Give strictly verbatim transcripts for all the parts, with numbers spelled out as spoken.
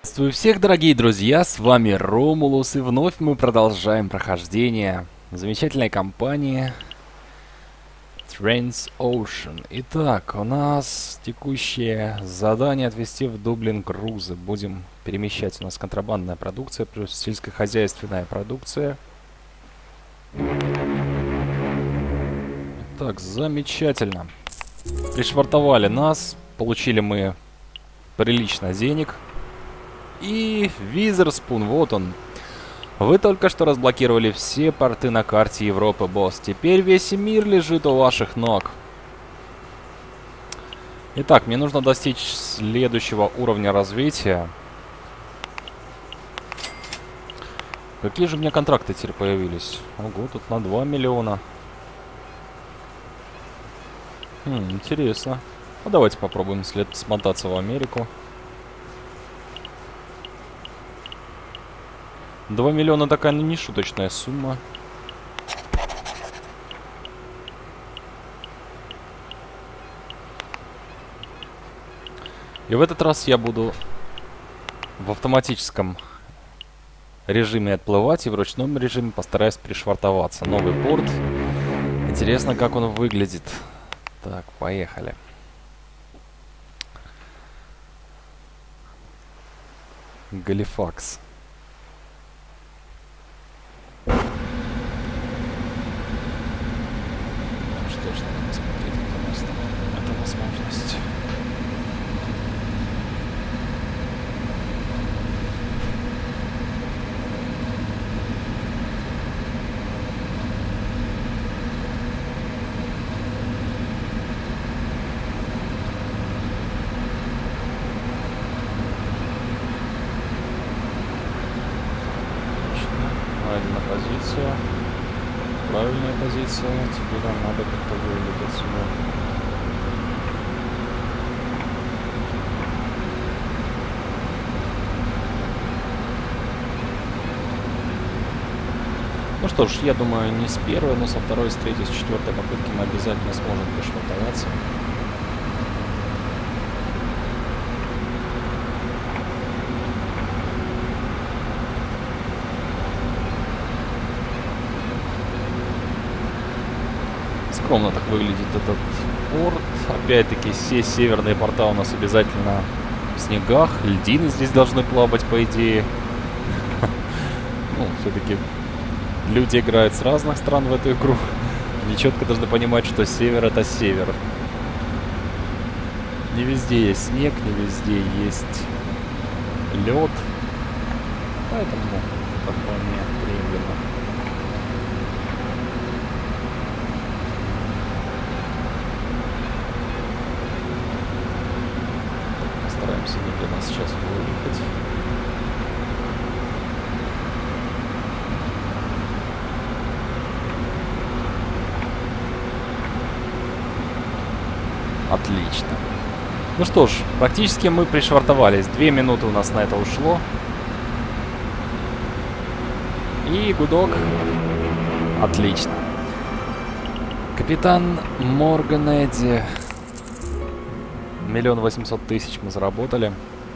Приветствую всех, дорогие друзья, с вами Ромулус, и вновь мы продолжаем прохождение замечательной кампании Transocean. Итак, у нас текущее задание отвезти в Дублин грузы. Будем перемещать, у нас контрабандная продукция плюс сельскохозяйственная продукция. Так, замечательно. Пришвартовали нас, получили мы прилично денег. И Визерспун, вот он. Вы только что разблокировали все порты на карте Европы, босс. Теперь весь мир лежит у ваших ног. Итак, мне нужно достичь следующего уровня развития. Какие же у меня контракты теперь появились? Ого, тут на два миллиона. Хм, интересно. Ну, давайте попробуем след смотаться в Америку. два миллиона такая не шуточная сумма. И в этот раз я буду в автоматическом режиме отплывать и в ручном режиме постараюсь пришвартоваться. Новый порт. Интересно, как он выглядит. Так, поехали. Галифакс. Что ж, надо посмотреть, наконец-то. Это возможность. Правильная позиция. Правильная позиция. Теперь нам надо как-то вылететь отсюда. Ну что ж, я думаю, не с первой, но со второй, с третьей, с четвертой попытки мы обязательно сможем пришвартоваться. Скромно так выглядит этот порт. Опять-таки, все северные порта у нас обязательно в снегах. Льдины здесь должны плавать, по идее. Ну, все-таки люди играют с разных стран в эту игру. Они четко должны понимать, что север — это север. Не везде есть снег, не везде есть лед. Поэтому это вполне приемлемо. Постараемся медленно сейчас выехать. Отлично. Ну что ж, практически мы пришвартовались. Две минуты у нас на это ушло. И гудок. Отлично. Капитан Морганеди. Миллион восемьсот тысяч мы заработали.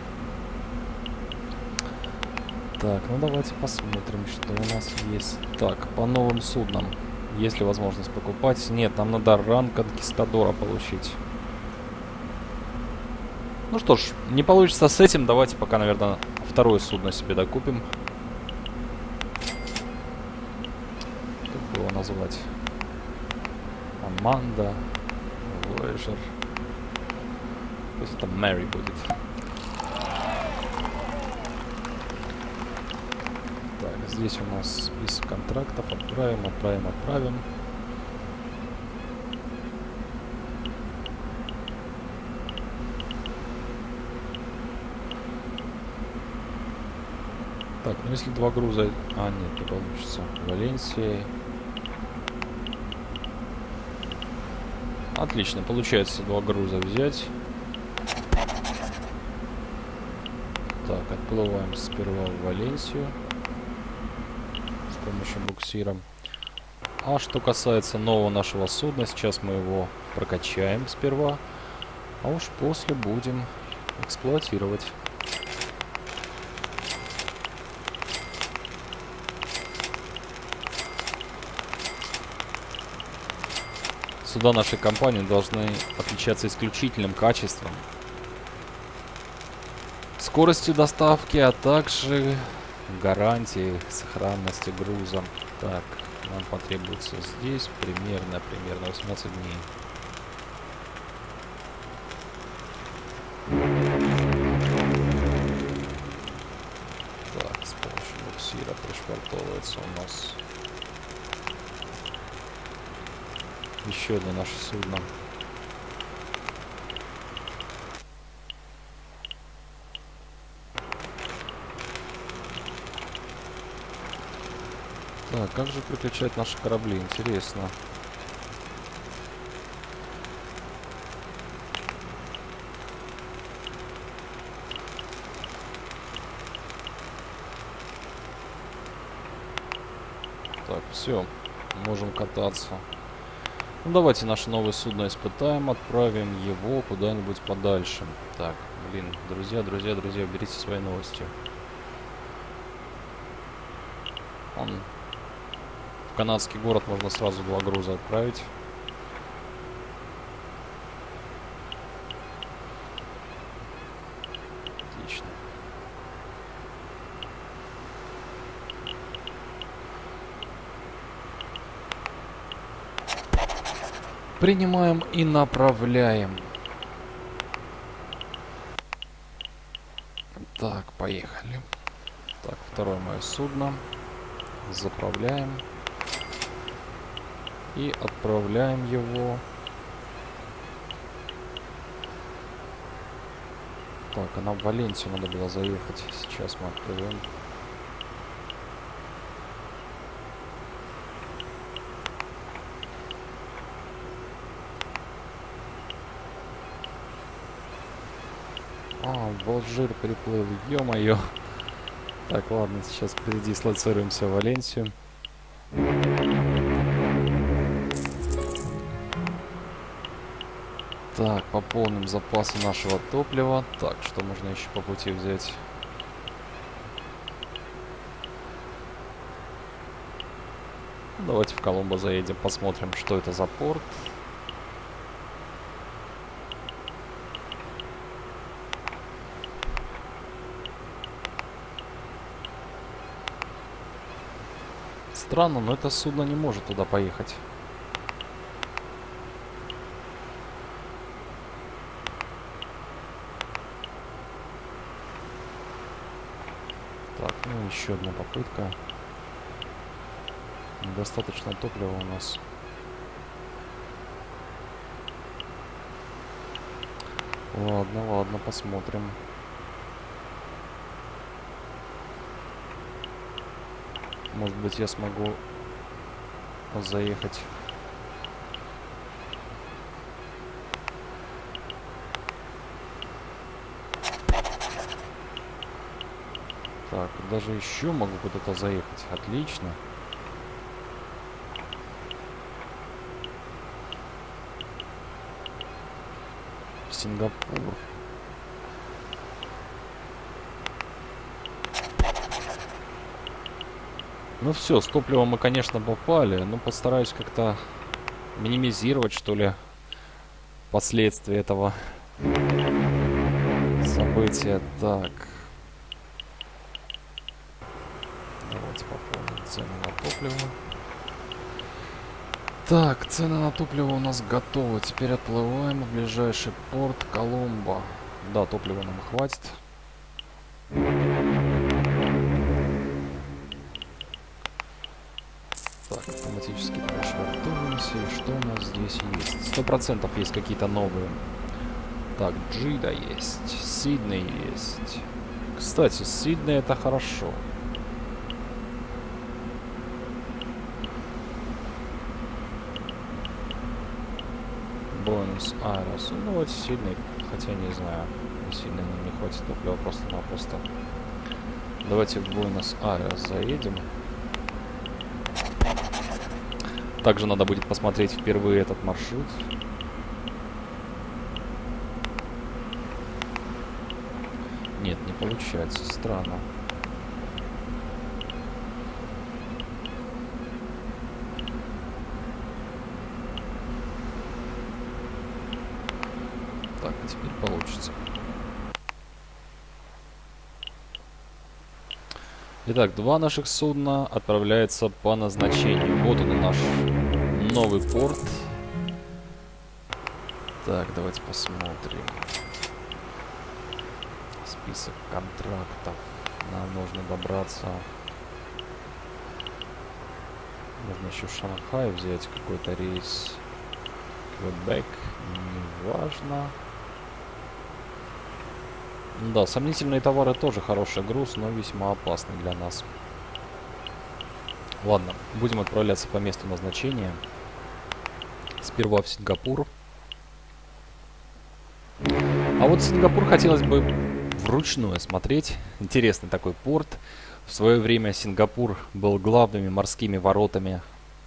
Так, ну давайте посмотрим, что у нас есть. Так, по новым суднам. Есть ли возможность покупать? Нет, нам надо ранг конкистадора получить. Ну что ж, не получится с этим. Давайте пока, наверное, второе судно себе докупим. Как бы его назвать? Аманда. Voyager. Пусть это Мэри будет. Так, здесь у нас список контрактов. Отправим, отправим, отправим. Так, ну если два груза... А, нет, не получится. Валенсия. Отлично, получается два груза взять. Так, отплываем сперва в Валенсию с помощью буксира. А что касается нового нашего судна, сейчас мы его прокачаем сперва, а уж после будем эксплуатировать. Суда нашей компании должны отличаться исключительным качеством, скоростью доставки, а также гарантией сохранности груза. Так, нам потребуется здесь примерно, примерно восемнадцать дней. Так, с помощью буксира пришвартовывается у нас еще одно наше судно. Так, как же переключать наши корабли? Интересно. Так, все. Можем кататься. Ну, давайте наше новое судно испытаем. Отправим его куда-нибудь подальше. Так, блин, друзья, друзья, друзья, берите свои новости. Он... В канадский город можно сразу два груза отправить. Отлично. Принимаем и направляем. Так, поехали. Так, второе мое судно. Заправляем. И отправляем его. Так, а нам в Валенсию надо было заехать. Сейчас мы отплывем. А, в Алжир переплыл. Ё-моё. Так, ладно, сейчас передислоцируемся в Валенсию. Так, пополним запасы нашего топлива. Так, что можно еще по пути взять? Давайте в Коломбо заедем, посмотрим, что это за порт. Странно, но это судно не может туда поехать. Так, ну еще одна попытка. Недостаточно топлива у нас. Ладно, ладно, посмотрим. Может быть, я смогу заехать. Так, даже еще могу куда-то заехать. Отлично. Сингапур. Ну все, с топливом мы, конечно, попали, но постараюсь как-то минимизировать, что ли, последствия этого события. Так. Давайте пополним цену на топливо. Так, цены на топливо у нас готовы. Теперь отплываем в ближайший порт Коломбо. Да, топлива нам хватит. Так, автоматически пришвартовываемся. И что у нас здесь есть? Сто процентов есть какие-то новые. Так, Джида есть. Сидней есть. Кстати, Сидней это хорошо. Буэнос-Айрес. Ну, вот Сидней, хотя не знаю. Сидней нам не хватит топлива просто-напросто. Давайте в Буэнос-Айрес заедем. Также надо будет посмотреть впервые этот маршрут. Нет, не получается. Странно. теперь получится. Итак, два наших судна отправляются по назначению. Вот он наш новый порт. Так, давайте посмотрим. Список контрактов. Нам нужно добраться. Можно еще в Шанхай взять какой-то рейс. Квебек. Неважно. Да, сомнительные товары тоже хороший груз, но весьма опасный для нас. Ладно, будем отправляться по месту назначения. Сперва в Сингапур. А вот Сингапур хотелось бы вручную осмотреть. Интересный такой порт. В свое время Сингапур был главными морскими воротами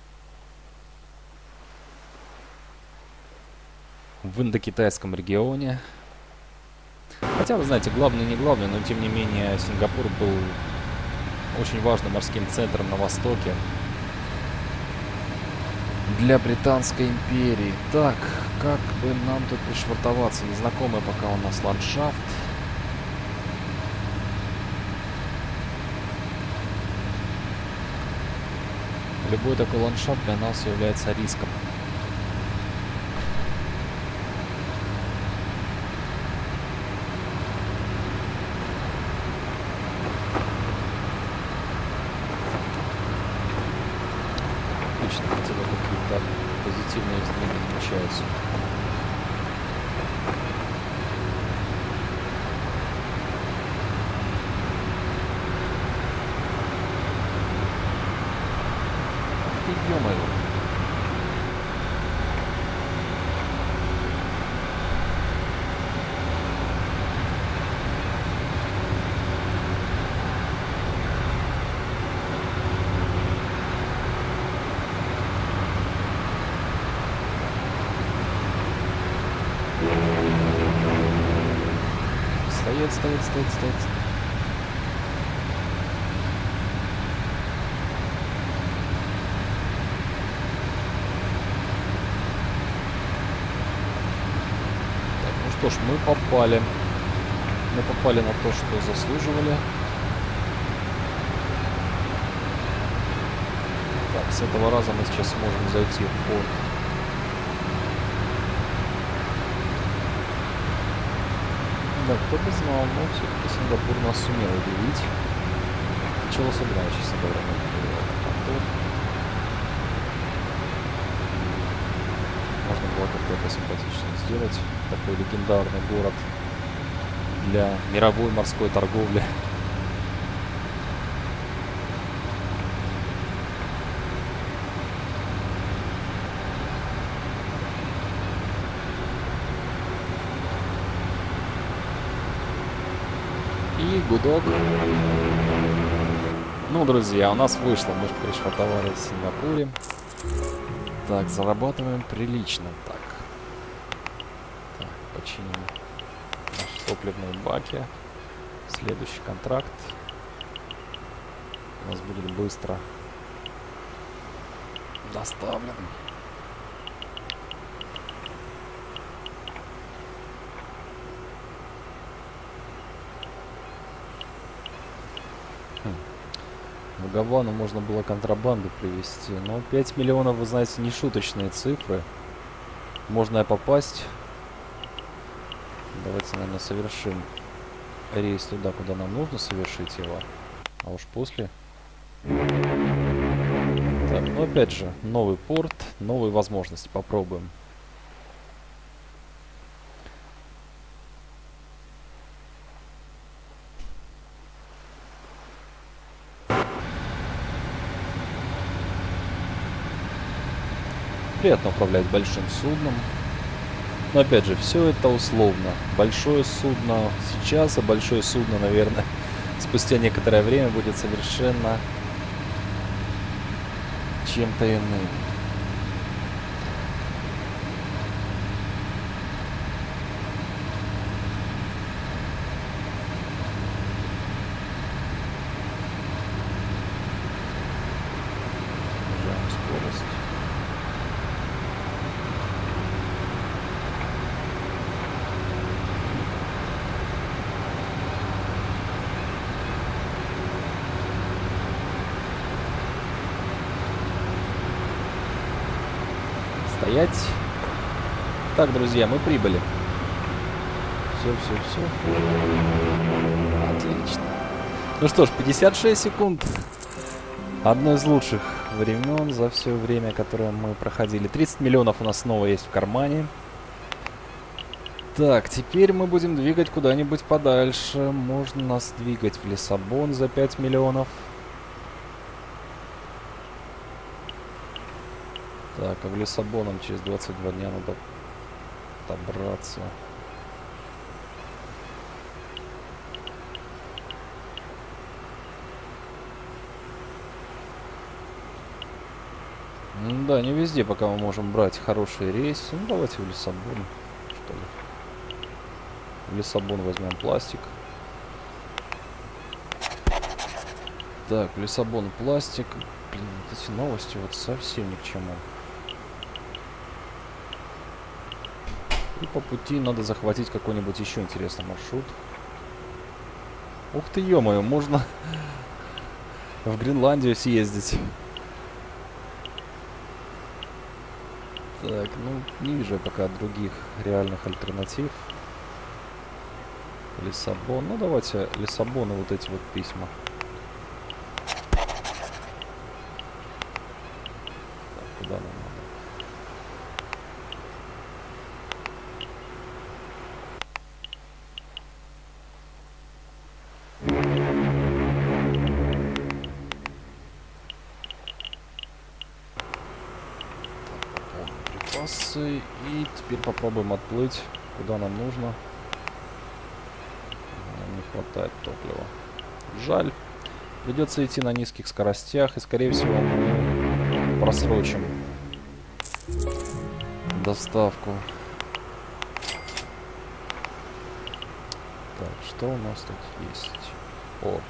в Индокитайском регионе. Хотя, вы знаете, главный не главный, но тем не менее Сингапур был очень важным морским центром на востоке для Британской империи. Так, как бы нам тут пришвартоваться? Незнакомый пока у нас ландшафт. Любой такой ландшафт для нас является риском. Хотя бы какие-то позитивные изменения намечаются. Ты, ё-моё. Стоит, стоит, стоит, стоит. Так, ну что ж, мы попали. Мы попали на то, что заслуживали. Так, с этого раза мы сейчас сможем зайти в порт. Да, кто бы знал, но все-таки Сингапур нас сумел удивить. Чего собираюсь, честно говоря, на порту. Можно было как-то это симпатично сделать. Такой легендарный город для мировой морской торговли. И гудок. Ну, друзья, у нас вышло. Мы пришвартовались в Сингапуре. Так, зарабатываем прилично. Так. Так, починим наши топливные баки. Следующий контракт у нас будет быстро доставлен. В Гавану можно было контрабанду привезти, но пять миллионов, вы знаете, не шуточные цифры. Можно и попасть. Давайте, наверное, совершим рейс туда, куда нам нужно совершить его. А уж после. Так, ну опять же, новый порт, новые возможности. Попробуем. Приятно управлять большим судном. Но опять же, все это условно. Большое судно сейчас, а большое судно, наверное, спустя некоторое время будет совершенно чем-то иным. Снижаем скорость. Стоять. Так, друзья, мы прибыли. Все, все, все. Отлично. Ну что ж, пятьдесят шесть секунд. Одно из лучших времен за все время, которое мы проходили. тридцать миллионов у нас снова есть в кармане. Так, теперь мы будем двигать куда-нибудь подальше. Можно нас двигать в Лиссабон за пять миллионов. Так, а в Лиссабон нам через двадцать два дня надо добраться. Да, не везде пока мы можем брать хорошие рейсы. Ну, давайте в Лиссабон, что ли. В Лиссабон возьмем пластик. Так, в Лиссабон пластик. Блин, вот эти новости вот совсем ни к чему. И по пути надо захватить какой-нибудь еще интересный маршрут. Ух ты, ё-моё, можно в Гренландию съездить. Так, ну, не вижу пока других реальных альтернатив. Лиссабон. Ну, давайте Лиссабон и вот эти вот письма. Так, куда нам надо? И теперь попробуем отплыть, куда нам нужно. Нам не хватает топлива. Жаль. Придется идти на низких скоростях, и, скорее всего, мы просрочим доставку. Так, что у нас тут есть? О. Угу.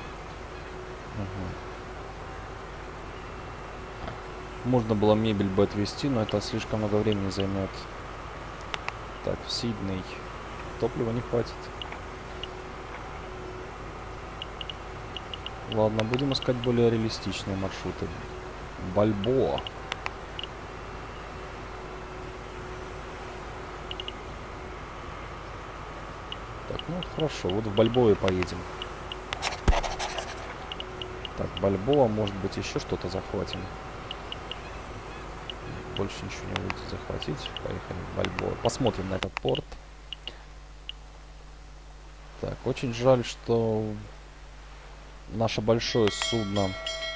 Можно было мебель бы отвезти, но это слишком много времени займет. Так, в Сидней топлива не хватит. Ладно, будем искать более реалистичные маршруты. Бальбоа. Так, ну хорошо, вот в Бальбоа и поедем. Так, Бальбоа, может быть, еще что-то захватим. Больше ничего не выйдет захватить. Поехали в Бальбоа. Посмотрим на этот порт. Так, очень жаль, что наше большое судно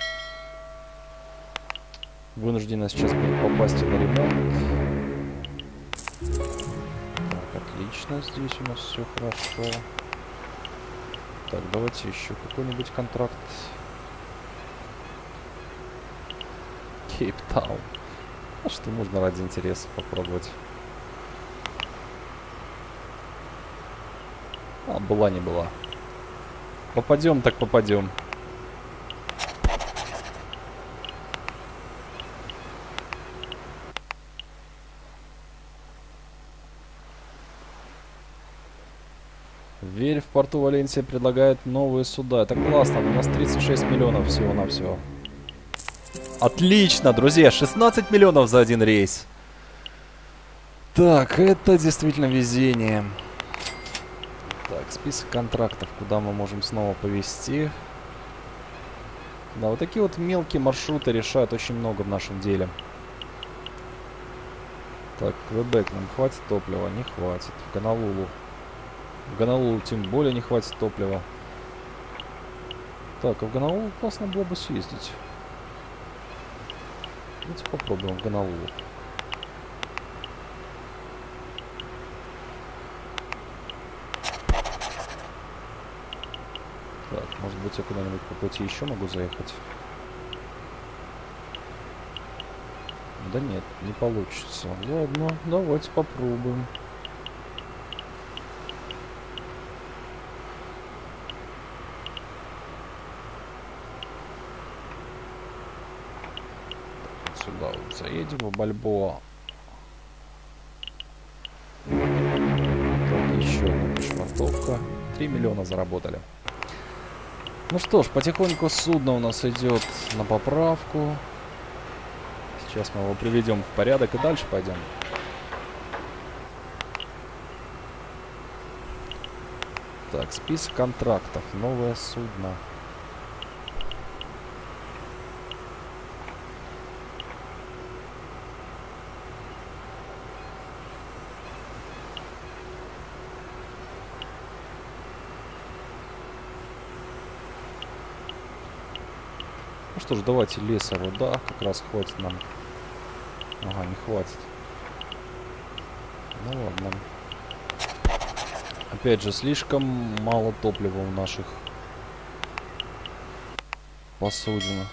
вынуждено сейчас будет попасть на ремонт. Так, отлично. Здесь у нас все хорошо. Так, давайте еще какой-нибудь контракт. Кейптаун. А что можно ради интереса попробовать? А, была не была. Попадем, так попадем. Верь, в порту Валенсия предлагает новые суда. Это классно, у нас тридцать шесть миллионов всего-навсего. Отлично, друзья, шестнадцать миллионов за один рейс. Так, это действительно везение. Так, список контрактов, куда мы можем снова повезти. Да, вот такие вот мелкие маршруты решают очень много в нашем деле. Так, Квебек, нам хватит топлива? Не хватит. В Гонолулу. В Гонолулу тем более не хватит топлива. Так, а в Гонолулу классно было бы съездить. Давайте попробуем в Гонолулу. Так, может быть, я куда-нибудь по пути еще могу заехать? Да нет, не получится. Ладно, давайте попробуем. Сюда вот заедем, в Бальбоа. Так, еще одна швартовка. три миллиона заработали. Ну что ж, потихоньку судно у нас идет на поправку. Сейчас мы его приведем в порядок и дальше пойдем. Так, список контрактов. Новое судно. Ну что ж, давайте леса руда. Как раз хватит нам. Ага, не хватит. Ну ладно. Опять же, слишком мало топлива у наших посудин.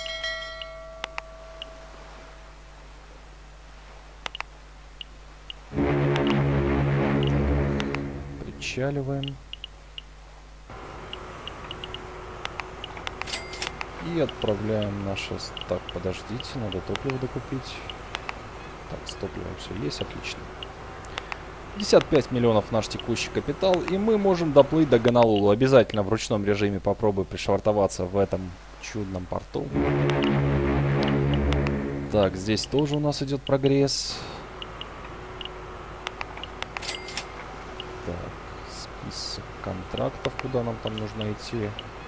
Причаливаем. И отправляем наше... Так, подождите, надо топливо докупить. Так, с топливом все есть, отлично. пятьдесят пять миллионов наш текущий капитал, и мы можем доплыть до Гонолулу. Обязательно в ручном режиме попробую пришвартоваться в этом чудном порту. Так, здесь тоже у нас идет прогресс. Так, список контрактов, куда нам там нужно идти.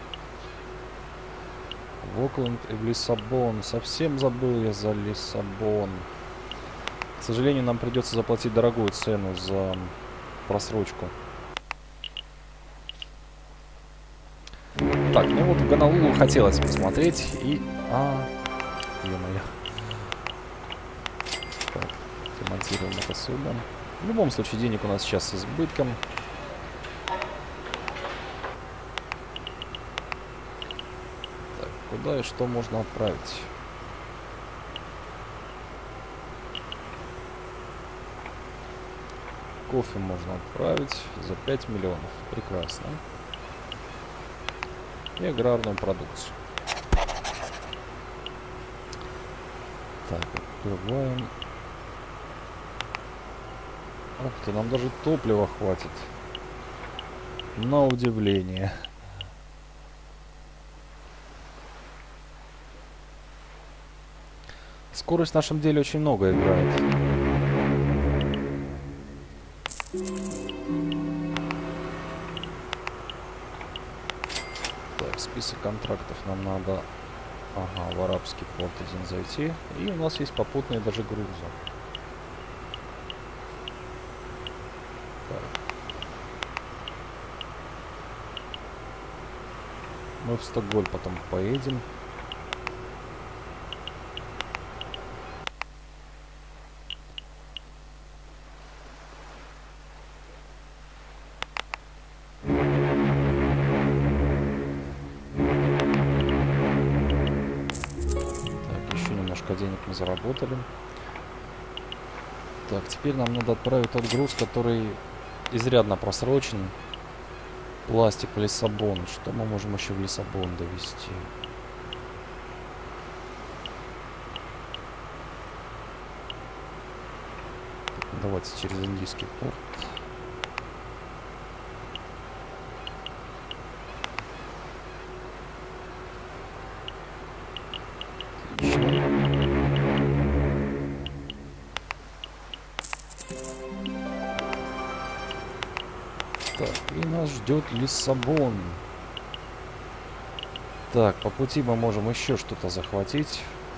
В Окленд и в Лиссабон. Совсем забыл я за Лиссабон. К сожалению, нам придется заплатить дорогую цену за просрочку. Так, ну вот в Гонолулу хотелось посмотреть и... А, ё-моё. Так, демонтируем это судно. В любом случае, денег у нас сейчас с избытком. Так, куда и что можно отправить? Кофе можно отправить за пять миллионов. Прекрасно. И аграрную продукцию. Так, открываем. Ух ты, нам даже топлива хватит. На удивление. Скорость в нашем деле очень много играет. Так, список контрактов нам надо... Ага, в арабский порт один зайти. И у нас есть попутные даже грузы. Так. Мы в Стокгольм потом поедем. Денег мы заработали. Так, теперь нам надо отправить тот груз, который изрядно просрочен. Пластик в Лиссабон. Что мы можем еще в Лиссабон довести? Так, давайте через индийский порт. И нас ждет Лиссабон. Так, по пути мы можем еще что-то захватить.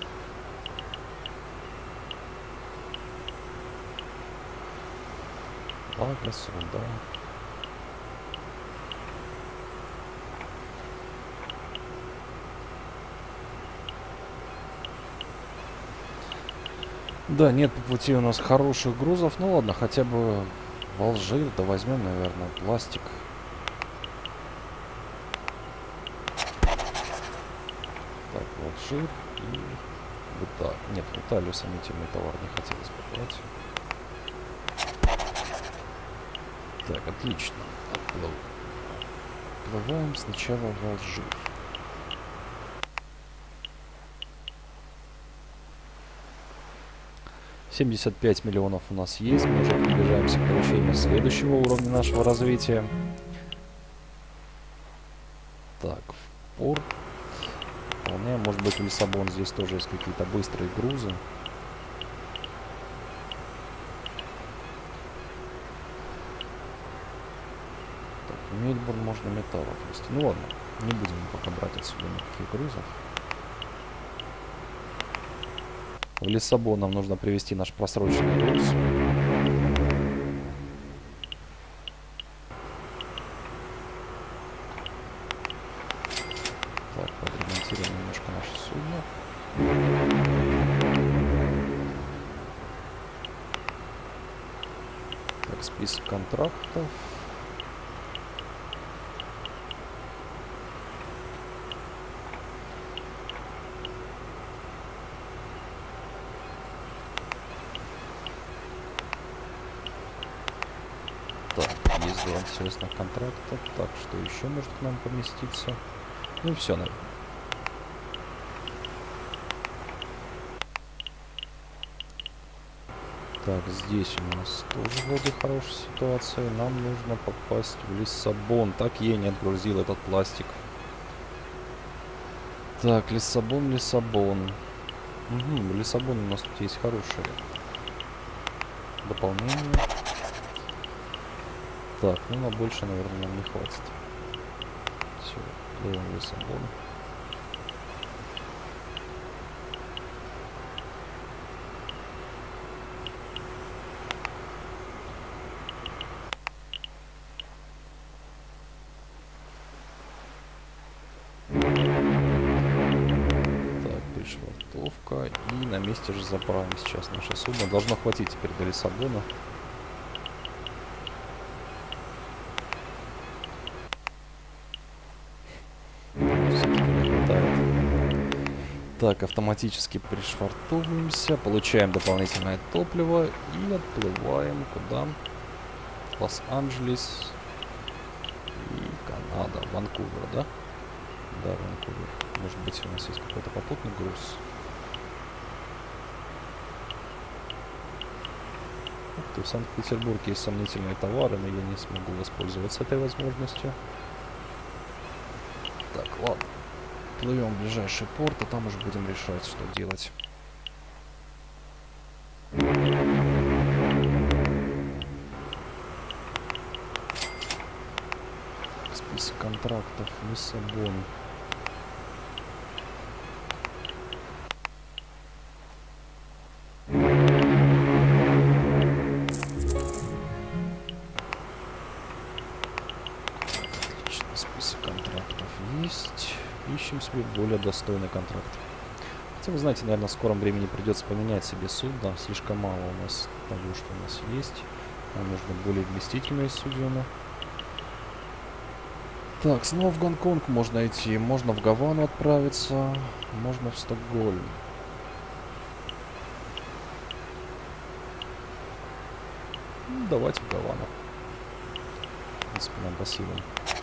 Лагос, да. Да, нет по пути у нас хороших грузов. Ну ладно, хотя бы в Алжир, да возьмем, наверное, пластик. Так, в Алжир и в Италию. Нет, в Италию сомнительный товар не хотелось покупать. Так, отлично. Отплыв. Отплываем сначала в Алжир. семьдесят пять миллионов у нас есть. Мы уже приближаемся к получению следующего уровня нашего развития. Так, в порт. Вполне, может быть, в Лиссабон здесь тоже есть какие-то быстрые грузы. Мельбурн можно металл отвезти. Ну ладно, не будем пока брать отсюда никаких грузов. В Лиссабон нам нужно привезти наш просроченный груз. Так, подремонтируем немножко наше судно. Так, список контрактов. Так, есть два интересных контракта. Так, что еще может к нам поместиться? Ну и все, наверное. Так, здесь у нас тоже вроде хорошая ситуация. Нам нужно попасть в Лиссабон. Так я не отгрузил этот пластик. Так, Лиссабон, Лиссабон. Угу, в Лиссабоне у нас тут есть хорошее дополнение. Так, ну на больше, наверное, нам не хватит. Все, делаем Лиссабон. Так, пришвартовка. И на месте же заправим сейчас наше судно. Должно хватить теперь до Лиссабона. Так, автоматически пришвартовываемся, получаем дополнительное топливо и отплываем куда? Лос-Анджелес и Канада, Ванкувер, да? Да, Ванкувер. Может быть, у нас есть какой-то попутный груз. Ух ты, в Санкт-Петербурге есть сомнительные товары, но я не смогу воспользоваться этой возможностью. Так, ладно. Плывем в ближайший порт, а там уже будем решать, что делать. Список контрактов, Лиссабон. Отлично, список контрактов есть. Ищем себе более достойный контракт. Хотя, вы знаете, наверное, в скором времени придется поменять себе судно. Слишком мало у нас того, что у нас есть. Нам нужны более вместительные судна. Так, снова в Гонконг можно идти. Можно в Гавану отправиться. Можно в Стокгольм. Ну, давайте в Гавану. В принципе, нам по силам.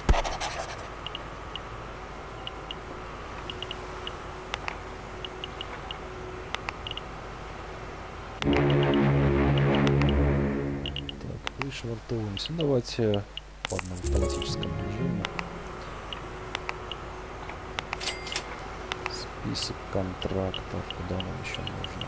Швартовываемся. Давайте в одном автоматическом режиме. Список контрактов. Куда нам еще нужно?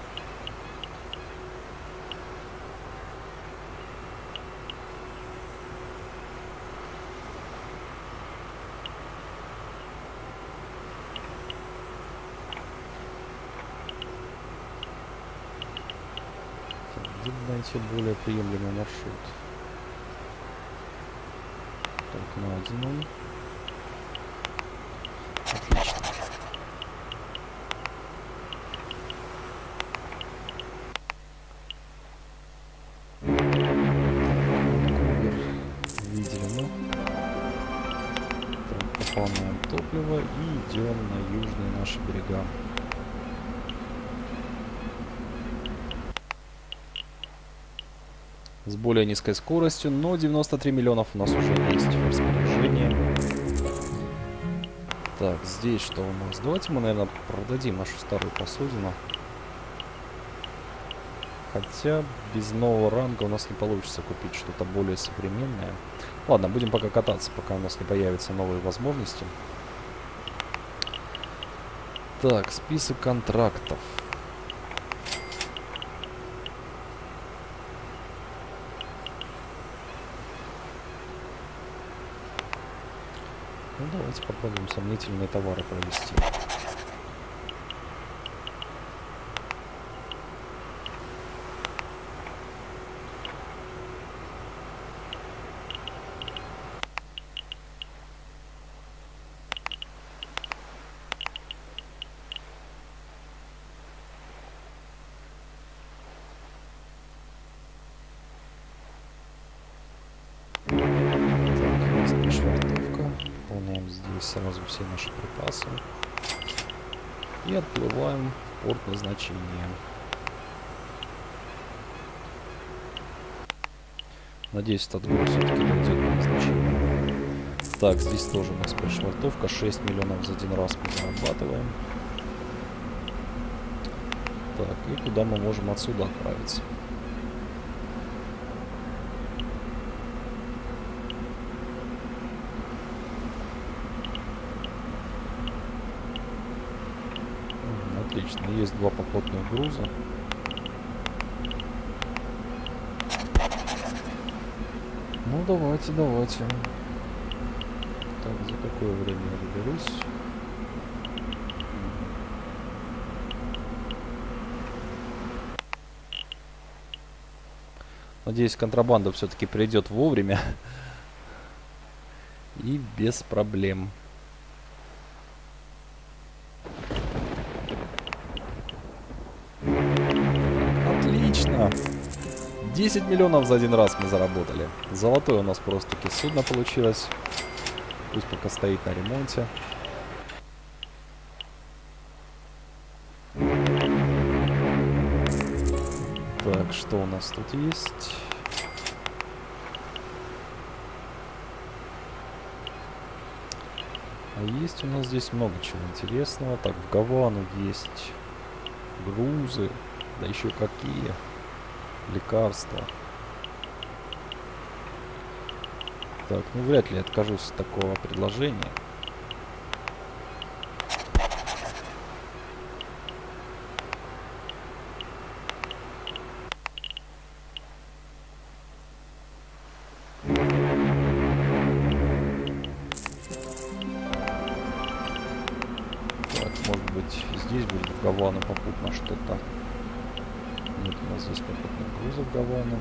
Где найти более приемлемый маршрут? Так, найден он. Отлично. Ванкувер видели мы. Так, пополняем топливо и идем на южные наши берега. С более низкой скоростью, но девяносто три миллионов у нас уже есть в распоряжении. Так, здесь что у нас? Давайте мы, наверное, продадим нашу старую посудину. Хотя без нового ранга у нас не получится купить что-то более современное. Ладно, будем пока кататься, пока у нас не появятся новые возможности. Так, список контрактов. Давайте попробуем сомнительные товары провести. Сразу все наши припасы и отплываем в порт назначения. Надеюсь, этот груз все-таки дойдет на назначение. Так, здесь тоже у нас пришвартовка. шесть миллионов за один раз мы зарабатываем. Так, и куда мы можем отсюда отправиться? Отлично, есть два попутных груза. Ну, давайте, давайте. Так, за какое время я доберусь? Надеюсь, контрабанда все-таки придет вовремя. И без проблем. Отлично! десять миллионов за один раз мы заработали. Золотое у нас просто-таки судно получилось. Пусть пока стоит на ремонте. Так, что у нас тут есть? А есть у нас здесь много чего интересного. Так, в Гавану есть грузы. Да еще какие. Лекарства. Так, ну вряд ли я откажусь от такого предложения. Так, может быть, здесь будет в Гавану попутно что-то. Нет, у нас здесь попутных грузов в Гавану.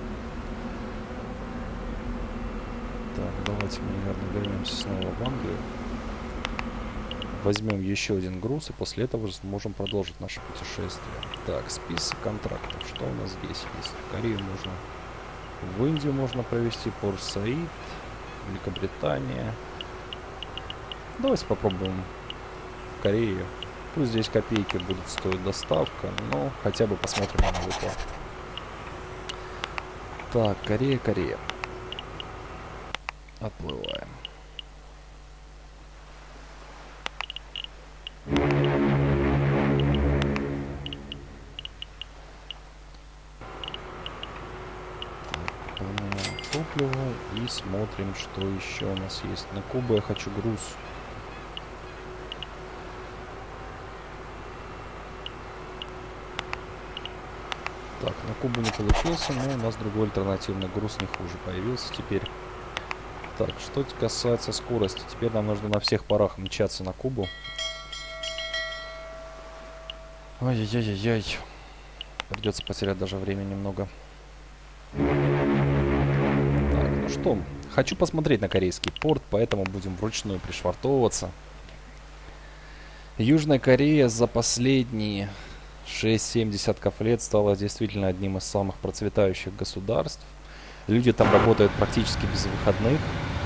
Так, давайте мы, наверное, вернемся снова в Англию. Возьмем еще один груз, и после этого уже сможем продолжить наше путешествие. Так, список контрактов. Что у нас здесь есть? В Корею можно... В Индию можно провести, Порт-Саид, Великобритания. Давайте попробуем в Корею. Пусть здесь копейки будет стоить доставка, но хотя бы посмотрим на выплату. Так, Корея, Корея. Отплываем. Так, топливо и смотрим, что еще у нас есть. На Кубу я хочу груз. Так, на Кубу не получился, но у нас другой альтернативный груз не хуже появился теперь. Так, что касается скорости, теперь нам нужно на всех парах мчаться на Кубу. Ай-яй-яй-яй. Придется потерять даже время немного. Так, ну что, хочу посмотреть на корейский порт, поэтому будем вручную пришвартовываться. Южная Корея за последние шесть-семь десятков лет стала действительно одним из самых процветающих государств. Люди там работают практически без выходных.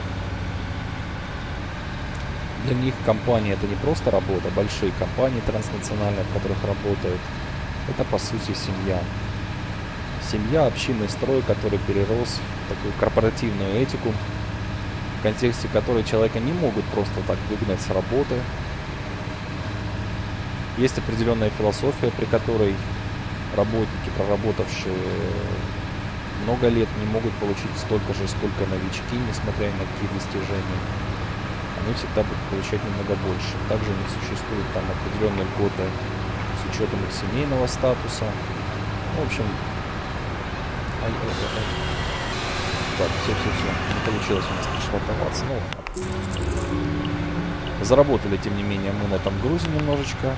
Для них компания — это не просто работа. Большие компании транснациональные, в которых работают, это по сути семья. Семья, общинный строй, который перерос в такую корпоративную этику, в контексте которой человека не могут просто так выгнать с работы. Есть определенная философия, при которой работники, проработавшие много лет, не могут получить столько же, сколько новички, несмотря ни на какие достижения. Они всегда будут получать немного больше. Также у них существуют там определенные льготы с учетом их семейного статуса. В общем, ай, ай, ай. Так, все-все-все. Не получилось у нас пришвартоваться. Ну ладно. Заработали, тем не менее, мы на этом грузе немножечко.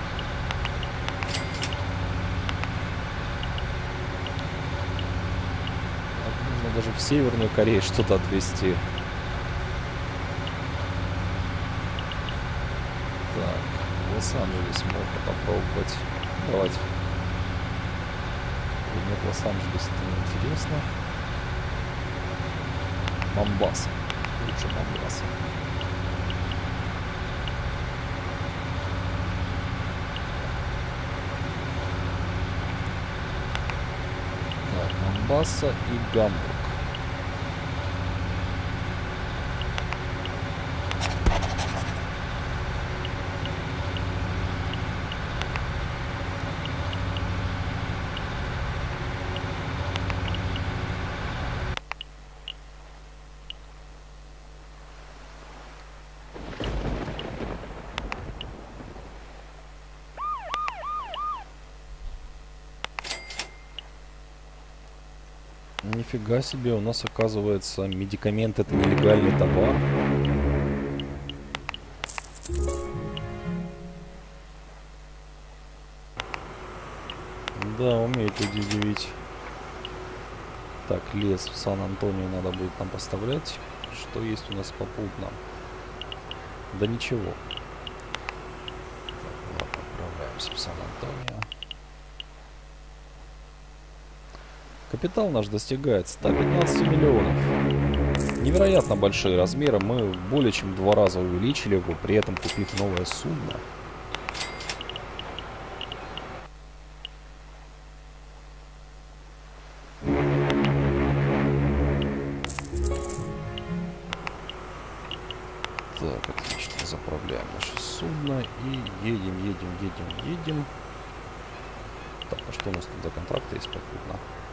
Нужно даже в Северную Корею что-то отвезти. Так, в Лос-Анджелес можно попробовать. Давайте. Или нет, Лос-Анджелес это неинтересно. Момбаса. Лучше Момбаса. Так, Момбаса и Гамбург. Нифига себе, у нас, оказывается, медикамент — это нелегальный товар. Да, умеет люди удивить. Так, лес в Сан-Антонио надо будет нам поставлять. Что есть у нас попутно? Да ничего. Так, ладно, отправляемся в Сан-Антонио. Капитал наш достигает ста пятнадцати миллионов. Невероятно большие размеры. Мы более чем в два раза увеличили его, при этом купив новое судно. Так, отлично. Заправляем наше судно и едем, едем, едем, едем. Так, а что у нас тут за контракты есть попутно?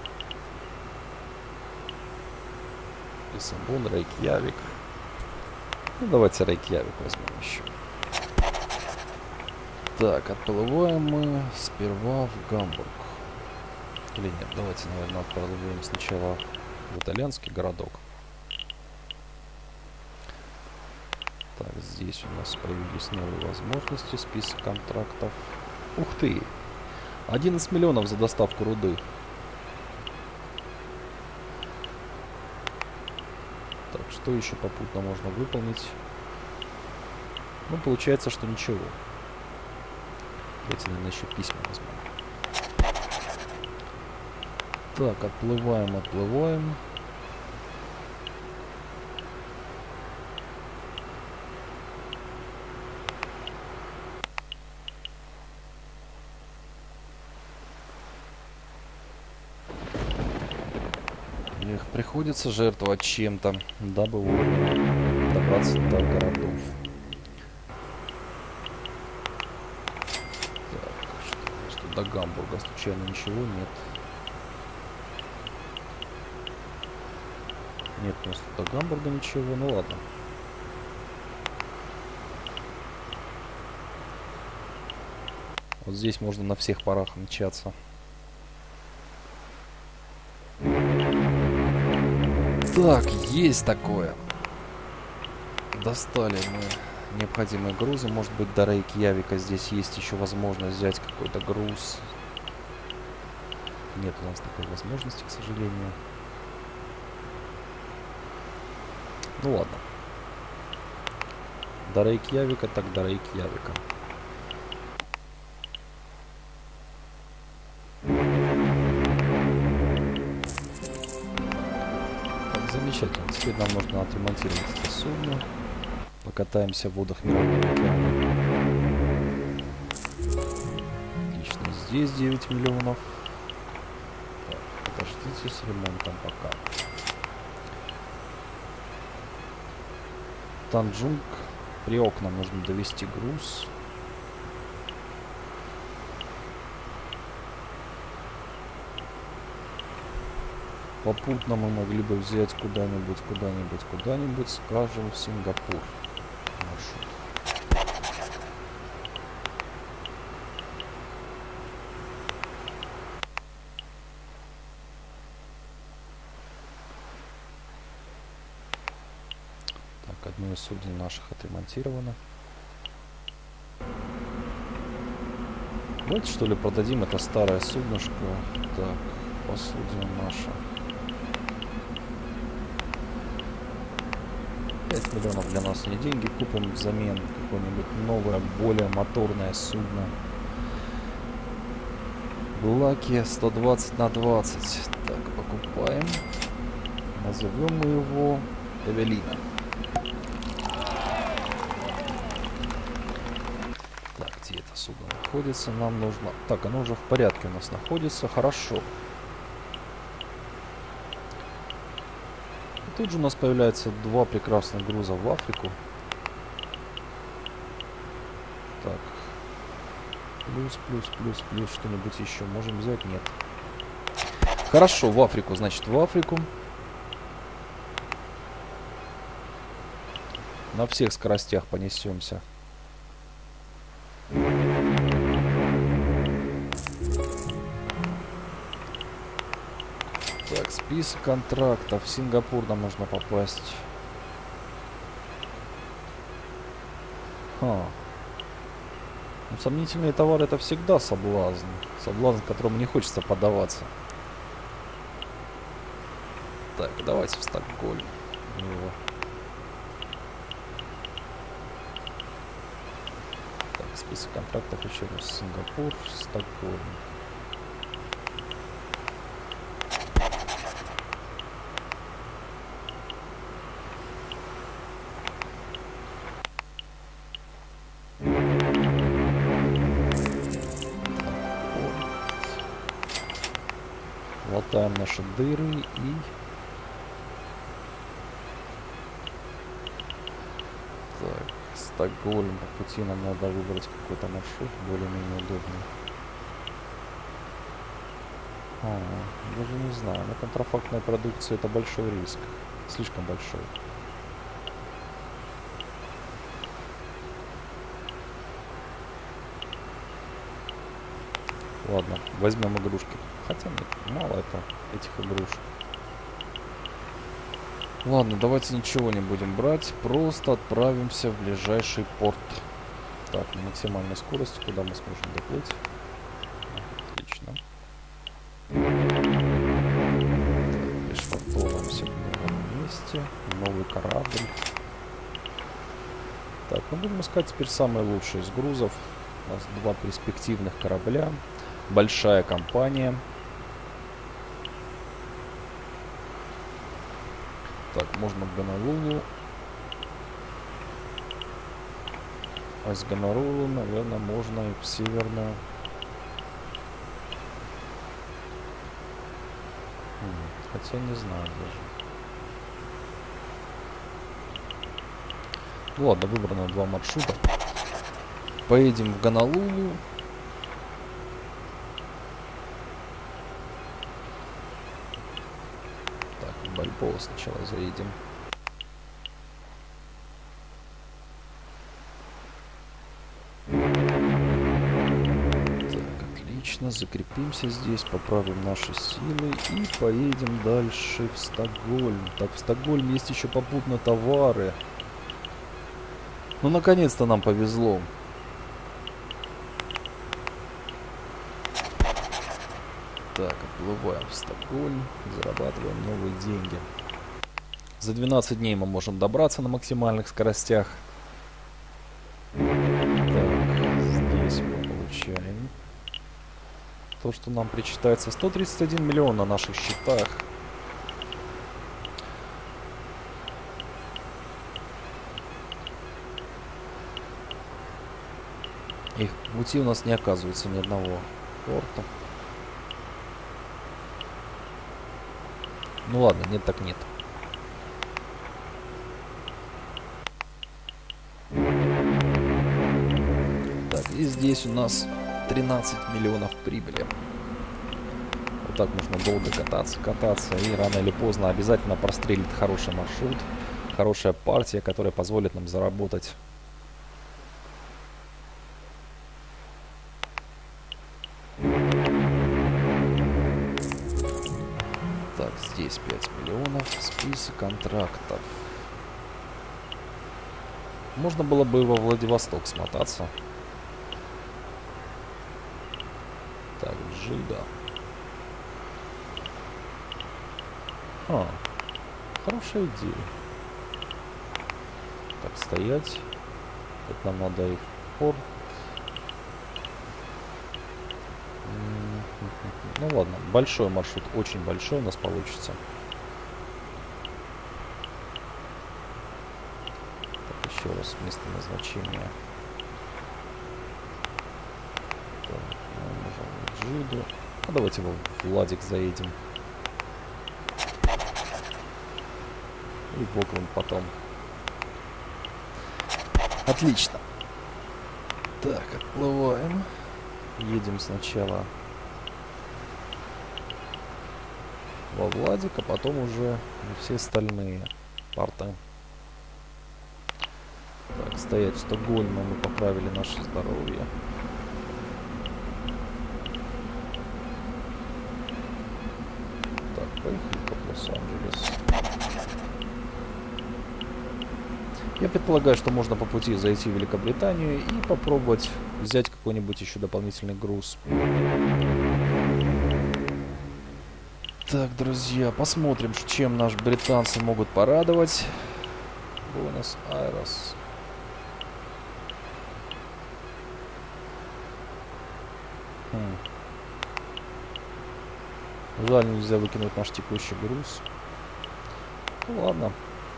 Лиссабон, Рейкьявик. Ну, давайте Рейкьявик возьмем еще. Так, отплываем мы сперва в Гамбург. Или нет, давайте, наверное, отплываем сначала в итальянский городок. Так, здесь у нас появились новые возможности, список контрактов. Ух ты! одиннадцать миллионов за доставку руды. Так, что еще попутно можно выполнить? Ну, получается, что ничего. Давайте, наверное, еще письма возьмем. Так, отплываем, отплываем. Их приходится жертвовать чем-то, дабы вовремя добраться до городов. Так, что у нас тут до Гамбурга случайно ничего нет? Нет, у нас тут до Гамбурга ничего, ну ладно. Вот здесь можно на всех парах мчаться. Так, есть такое. Достали мы необходимые грузы. Может быть, до Рейкьявика здесь есть еще возможность взять какой-то груз. Нет у нас такой возможности, к сожалению. Ну ладно. До Рейкьявика, так до Рейкьявика. Замечательно. Теперь нам нужно отремонтировать это судно. Покатаемся в водах Мирового океана. Отлично. Здесь девять миллионов. Так, подождите с ремонтом пока. Танджунг. Приок нам нужно довести груз. Попутно мы могли бы взять куда-нибудь, куда-нибудь, куда-нибудь, скажем, в Сингапур. Маршрут. Так, одно из суден наших отремонтировано. Давайте что ли продадим это старое суднышко. Так, посудина наша. пять миллионов для нас не деньги. Купим взамен какое-нибудь новое, более моторное судно. Лаки сто двадцать на двадцать. Так, покупаем. Назовем мы его Эвелина. Так, где это судно находится? Нам нужно... Так, оно уже в порядке у нас находится. Хорошо. И тут же у нас появляется два прекрасных груза в Африку. Так. Плюс, плюс, плюс, плюс. Что-нибудь еще можем взять? Нет. Хорошо, в Африку. Значит, в Африку. На всех скоростях понесемся. Так, список контрактов. В Сингапур нам нужно попасть. Ха. Ну, сомнительные товары — это всегда соблазн. Соблазн, которому не хочется поддаваться. Так, давайте в Стокгольм. Его. Так, список контрактов еще раз. Сингапур, Стокгольм. Латаем наши дыры и... Так, Стокгольм. По пути нам надо выбрать какой-то маршрут более-менее удобный. А, даже не знаю. На контрафактной продукции это большой риск. Слишком большой. Ладно, возьмем игрушки. Хотя нет, мало это этих игрушек. Ладно, давайте ничего не будем брать. Просто отправимся в ближайший порт. Так, на максимальной скорости, куда мы сможем доплыть. Отлично. Пришвартовываемся в новом месте. Новый корабль. Так, мы будем искать теперь самые лучшие из грузов. У нас два перспективных корабля. Большая компания. Так, можно в Гонолулу. А с Гонолулу, наверное, можно и в Северную. Хотя не знаю даже. Ну ладно, выбрано два маршрута. Поедем в Гонолулу. Бальбоа сначала заедем. Так, отлично. Закрепимся здесь, поправим наши силы и поедем дальше в Стокгольм. Так, в Стокгольме есть еще попутно товары. Ну, наконец-то нам повезло. Так, отплываем в Стокгольм, зарабатываем новые деньги. За двенадцать дней мы можем добраться на максимальных скоростях. Так, здесь мы получаем то, что нам причитается. сто тридцать один миллион на наших счетах. И в пути у нас не оказывается ни одного порта. Ну ладно, нет так нет. Так, и здесь у нас тринадцать миллионов прибыли. Вот так можно долго кататься, кататься. И рано или поздно обязательно прострелит хороший маршрут. Хорошая партия, которая позволит нам заработать. Так, здесь пять миллионов. Список контрактов. Можно было бы во Владивосток смотаться. Так, Джида. А, хорошая идея. Так, стоять. Тут нам надо и в порт. Ну ладно, большой маршрут, очень большой у нас получится. Так, еще раз место назначения. Так, ну, можем в Джиду. А давайте в Владик заедем. И в Окленд потом. Отлично. Так, отплываем. Едем сначала во Владик, а потом уже на все остальные порты. Так, стоять в Стокгольме, мы поправили наше здоровье. Так, поехали в Лос-Анджелес. Я предполагаю, что можно по пути зайти в Великобританию и попробовать взять какой-нибудь еще дополнительный груз. Так, друзья, посмотрим, чем наши британцы могут порадовать. Буэнос-Айрес. Хм. Жаль, нельзя выкинуть наш текущий груз. Ну ладно.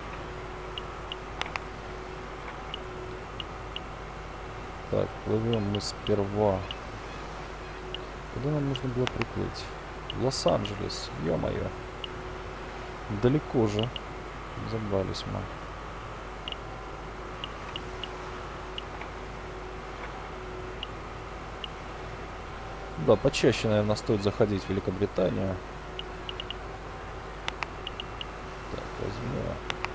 Так, плывем мы сперва. Куда нам нужно было приплыть? Лос-Анджелес, ё-моё. Далеко же. Забрались мы. Да, почаще, наверное, стоит заходить в Великобританию. Так, возьму.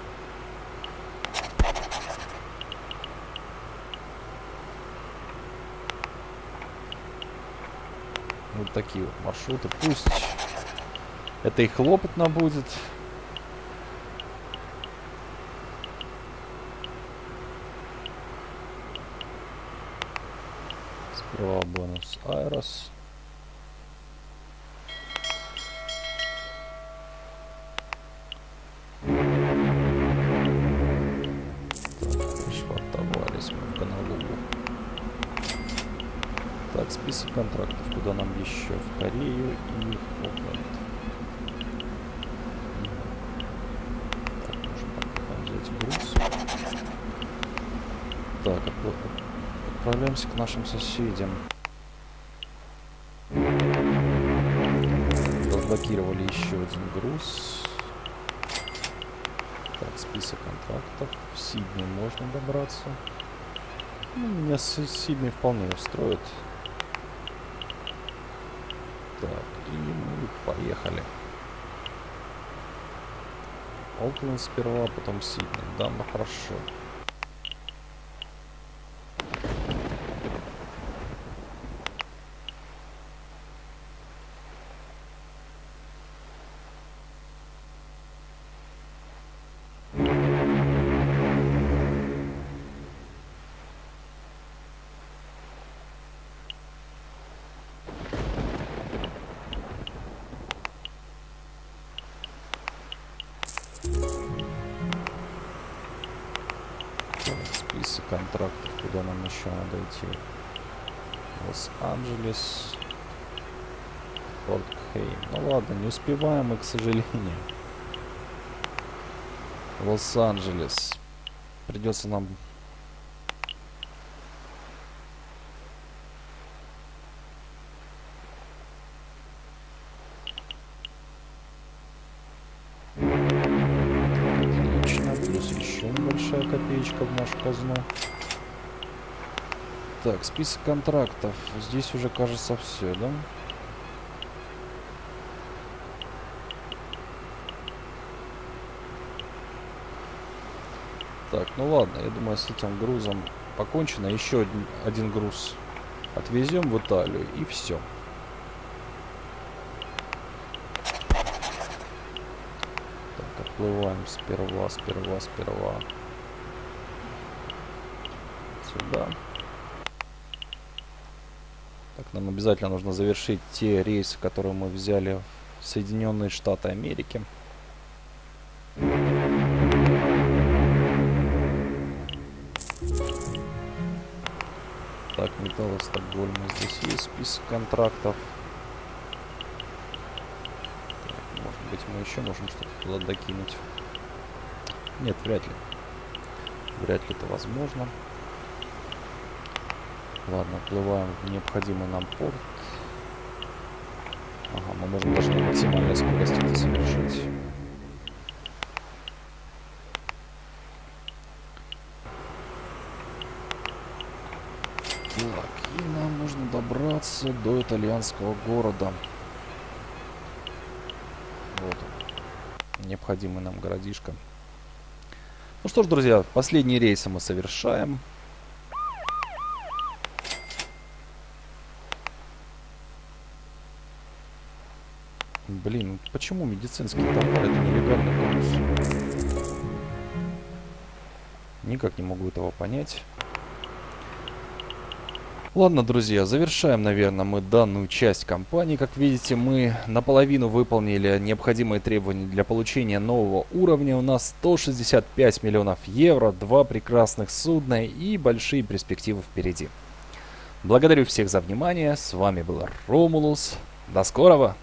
Вот такие вот маршруты. Пусть это и хлопотно будет. Сперва Буэнос-Айрес. Пришвартовались мы в Гонолулу. Так, список контрактов, куда нам еще? В Корею и в Окленд. Так, можем пока взять груз. Так, отправляемся к нашим соседям. Разблокировали еще один груз. Так, список контрактов. В Сидней можно добраться. Ну, меня Сидней вполне устроит. Так, и мы поехали. Окленд сперва, потом Сидней. Да, ну хорошо. Список контрактов, куда нам еще надо идти. Лос-Анджелес, Порт-Хейм. Ну ладно, не успеваем мы, к сожалению. Лос-Анджелес. Придется нам... Большая копеечка в нашу казну. Так, список контрактов. Здесь уже, кажется, все, да? Так, ну ладно, я думаю, с этим грузом покончено. Еще один, один груз отвезем в Италию, и все. Так, отплываем сперва, сперва, сперва. Сюда. Так, нам обязательно нужно завершить те рейсы, которые мы взяли в Соединенные Штаты Америки. Так, металл Стокгольма. Здесь есть список контрактов. Так, может быть, мы еще можем что-то туда докинуть. Нет, вряд ли. Вряд ли это возможно. Ладно, плываем в необходимый нам порт. Ага, мы можем даже на максимальной скорости это совершить. Так, и нам нужно добраться до итальянского города. Вот он. Необходимый нам городишко. Ну что ж, друзья, последние рейсы мы совершаем. Блин, почему медицинский товар — это нелегальный груз? Никак не могу этого понять. Ладно, друзья, завершаем, наверное, мы данную часть кампании. Как видите, мы наполовину выполнили необходимые требования для получения нового уровня. У нас сто шестьдесят пять миллионов евро, два прекрасных судна и большие перспективы впереди. Благодарю всех за внимание. С вами был Ромулус. До скорого!